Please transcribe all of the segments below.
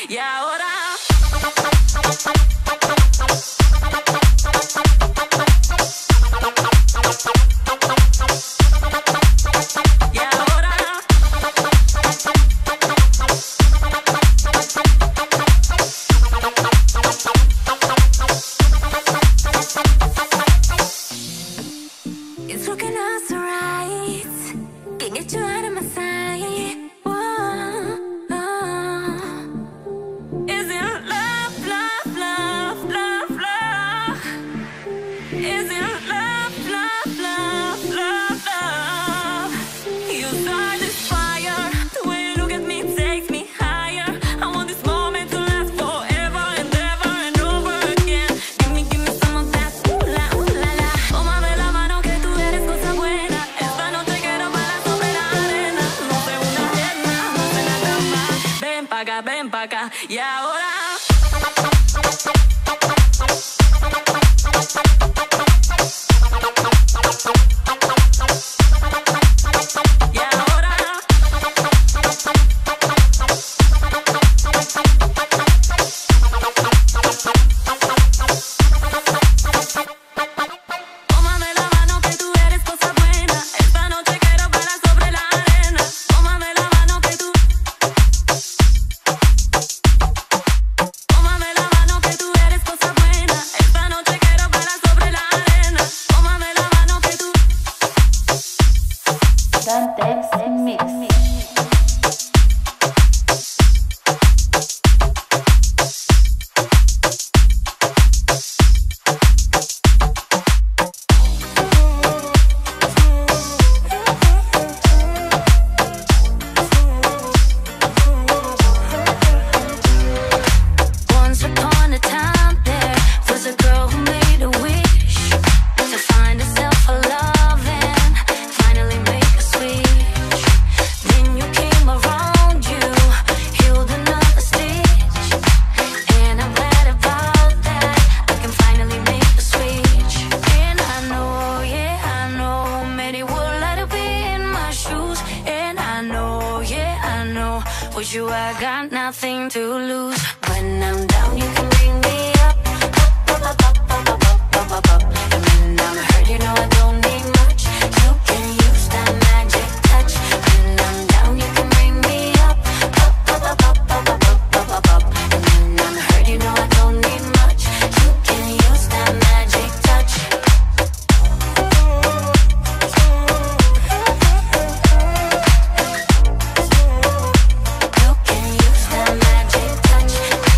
Y ahora it's looking us right. Can't get you out of my sight. Whoa, oh. Is it love, love, love, love, love? Is it love, love, love, love, love? You start this fire. The way you look at me takes me higher. I want this moment to last forever and ever and over again. Give me some of that. Ooh la, la. Tómame la mano que tú eres cosa buena. Esta noche quiero bailar sobre la arena. No sé una arena, no sé nada más. Ven pa' acá. Y ahora tómame la mano que tú eres cosa buena. Esta noche quiero bailar sobre la arena. Tómame la mano que tú. Tómame la mano que tú eres cosa buena. Esta noche quiero bailar sobre la arena. Tómame la mano que tú. Dantex Mix. Once upon a time, there was a girl who made a wish to find herself a love and finally make a switch. Then you came around, you healed another stitch, and I'm glad about that. I can finally make the switch. And I know, yeah, I know, many would like to be in my shoes. And I know, yeah, I know, with you I got nothing to lose. When I'm down, you can bring me up, up, up, up, up, up, up, up, up, up. And when I'm hurt, you know I don't need much. You can use that magic touch. When I'm down, you can bring me up, up, up, up, up, up, up, up, up, up. And when I'm hurt, you know I don't need much. You can use that magic touch. You can use that magic touch.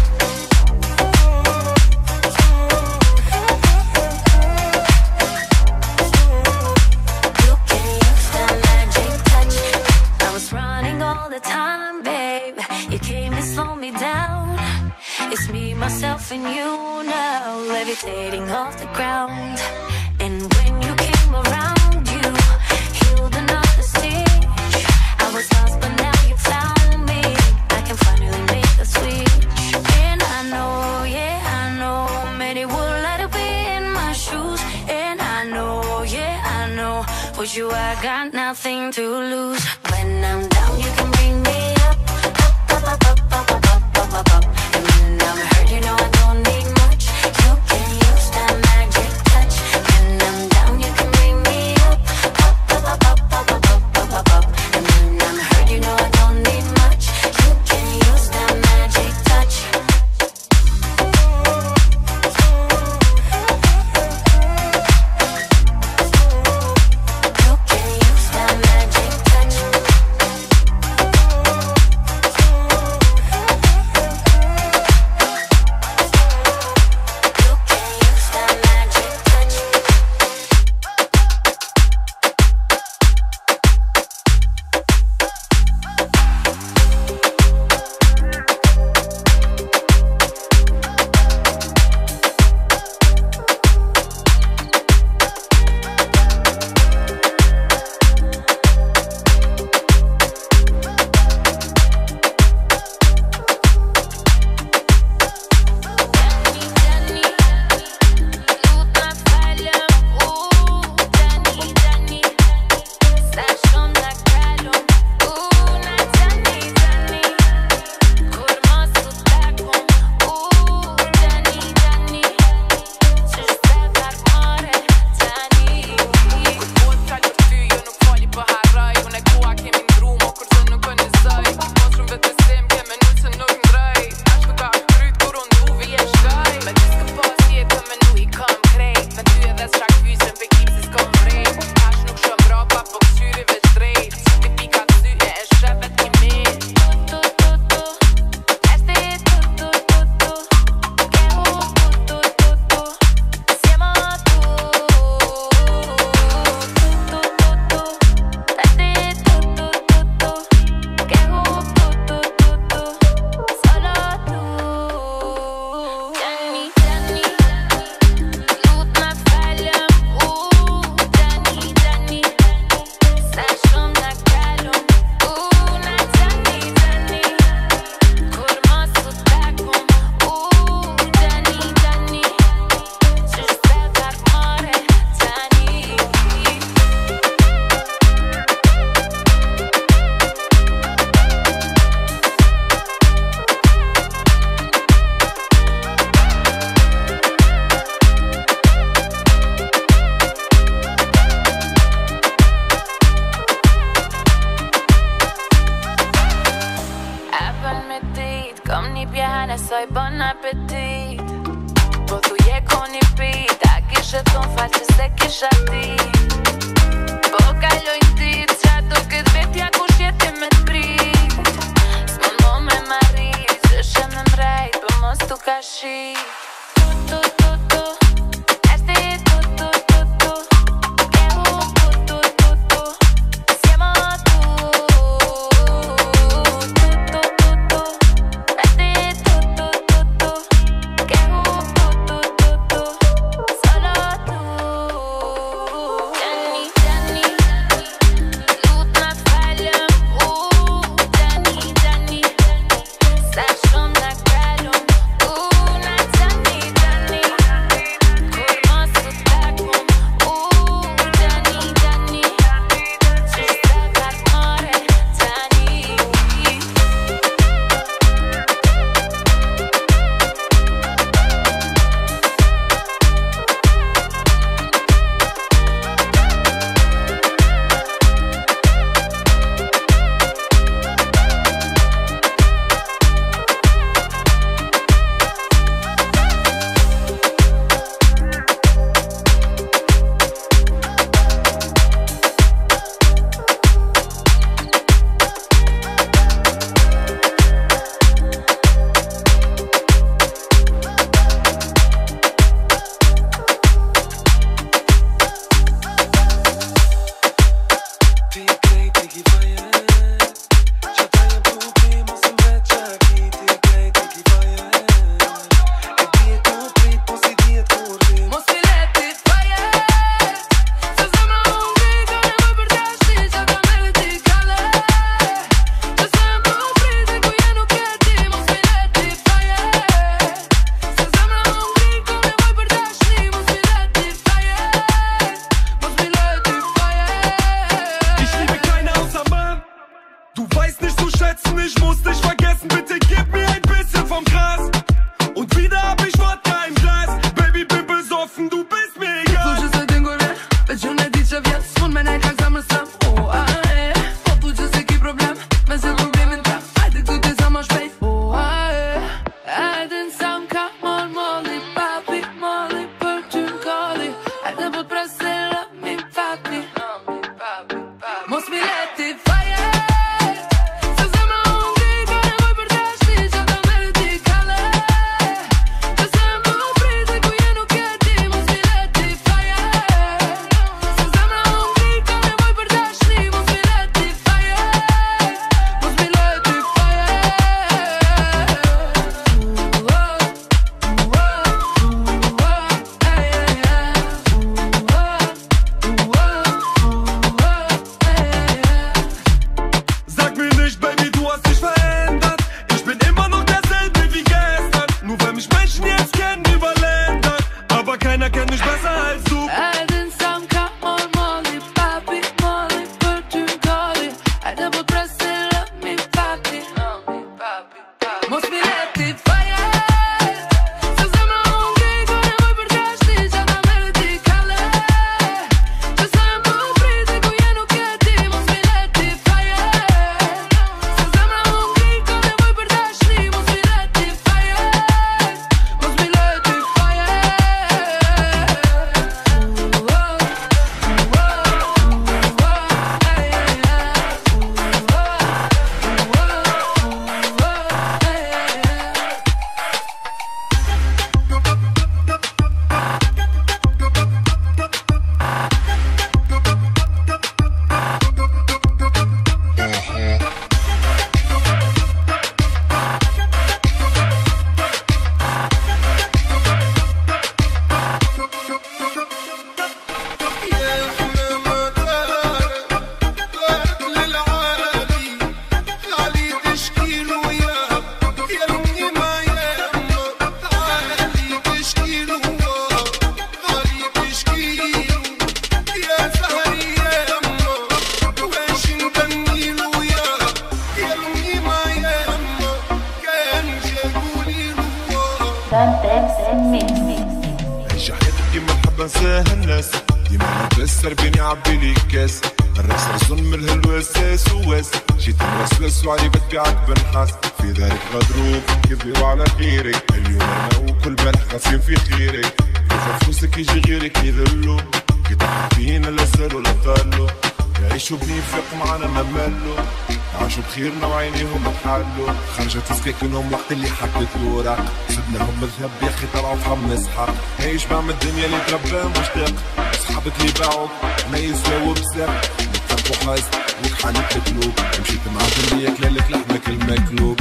You can use that magic touch. I was running all the time, babe. You came and slowed me down. It's me, myself, and you now, levitating off the ground. And when you came around, you healed another stitch. I was lost, but now you found me. I can finally make the switch. And I know, yeah, I know, many would like to be in my shoes. And I know, yeah, I know, with you I got nothing to lose. When I'm down, you can bring me up, up, up, up, up, up, up, up, up, up. And when I'm hurt, you know I don't need much. You can use that magic touch. When I'm down, you can bring me up, up, up, up, up, up, up, up, up, up. And when I'm hurt, you know I don't need much. You can use that magic touch. You can use that magic touch. face se kisha ti. Po kaloj dit qa do këtë vetja kush jeti me t'prit. S'mo mo me marrit, zëshe me mrejt, po mos t'u ka shi. عيش حياتي مرحبا انساها الناس ديما نتأثر بيني عبيلي كاس الراس الظلم الهلوساس وواس جيت موسوس وعلي بتبيعك بنحاس في ذلك غدروك كذبوا على غيري اليوم انا وكل بارح غاسين في خيري إذا فلوسك يجي غيرك يذلو، كي تحبين لا زالوا لا طالوا، يعيشوا بنفاق معنا ما مالوا، عاشوا بخيرنا وعينيهم تحلوا، خرجت سكاكنهم وقت اللي حطت الوراق، سدناهم الذهب يا اخي طلعوا فهم نسحق، عايش مع الدنيا اللي تربى مشتاق، اصحابك اللي باعوك ما يساووا بزاف، نتفقوا خايس وكحالك القلوب، مشيت معاك اللي ياكلالك لحمك المكلوب.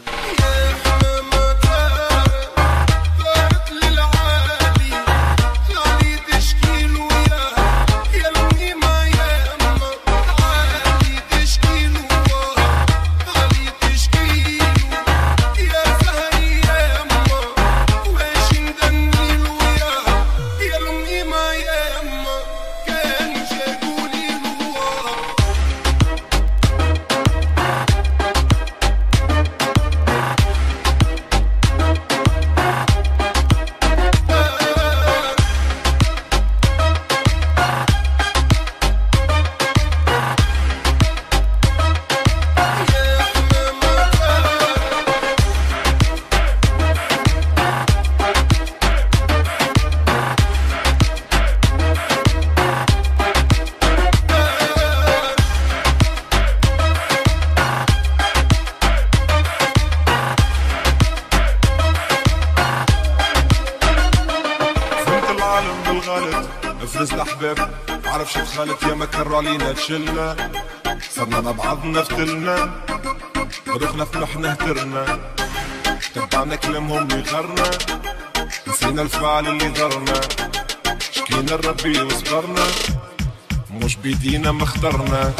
افرز الاحباب معرفش دخلت يا ما كروا علينا تشلنا، صرنا مع بعضنا فتلنا، روحنا في محنا هترنا، تبعنا كلامهم يغرنا، نسينا الفعل اللي ضرنا، شكينا لربي وصبرنا، مش بيدينا ما اخترنا.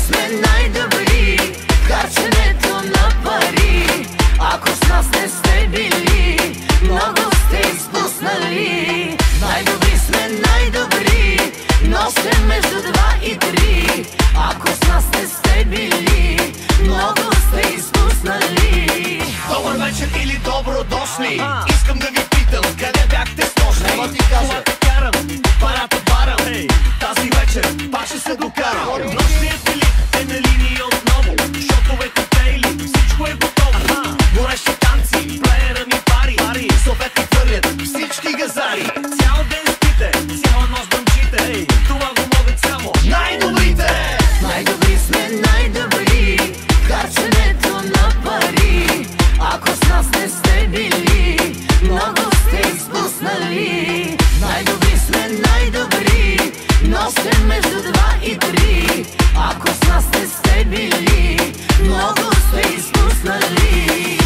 сме най-добри, харченето на пари. Ако с нас не сте били, много сте изпуснали. Най-добри сме най-добри, но сте между 2 и 3. Ако с нас не сте били, много сте изпуснали. Добър вечер или добро дошли. Искам да ви питам, къде бяхте с нощи? Това те карам, парата барам. Тази вечер пак ще се докарам. Нощният Филип е на линия отново. Шотове, коктейли, всичко е готово. Горещи танци, плеера ми пари. Совети хвърлят всички газари. Цял ден спите, цяла нощ дъмчите. Това го могат само най-добрите. Най-добри сме най-добри, харченето на пари. Ако с нас не сте били, много сте изпуснали. Най-добри сме най-добри, но сте между 2 и 3. Ако с нас не сте били, много сте изпуснали.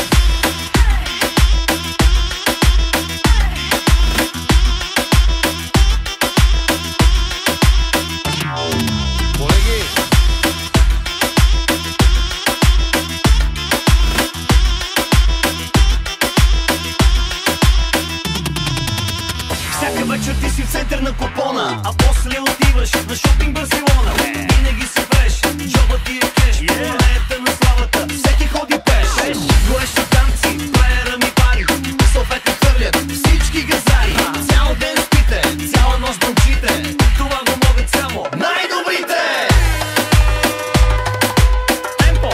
Всяка вечер ти си в център на купона, а после отиваш на шопинг Барселона. Винаги си фреш, джобът ти е кеш, планета на славата, всеки ходи пеш. Горещи танци, плеера ми пари, софети хвърлят всички газари. Цял ден спите, цяла нощ дълчите, това го могат само най-добрите. Темпо!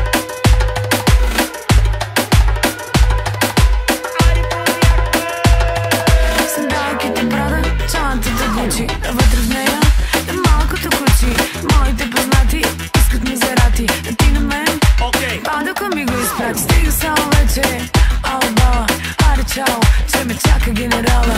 Сандалките Прада, чантата Гучи, а вътре в нея е малкото ключи. Моите познати искат мизерати, а ти на мен падока ми го изпрати. Стига само вече, ала бала, аре чао, че ме чака генерала.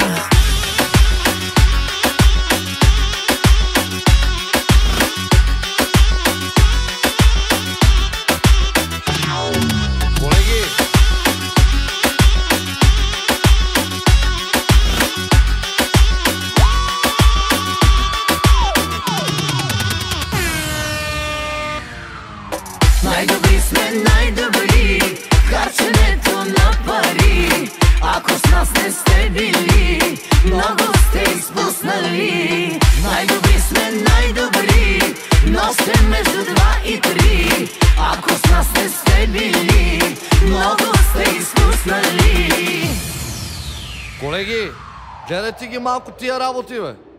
Най-добри сме най-добри, харченето на пари. Ако с нас не сте били, много сте изпуснали. Най-добри сме най-добри, но сте между 2 и 3. Ако с нас не сте били, много сте изпуснали. Колеги, гледайте ги малко тия работи, бе.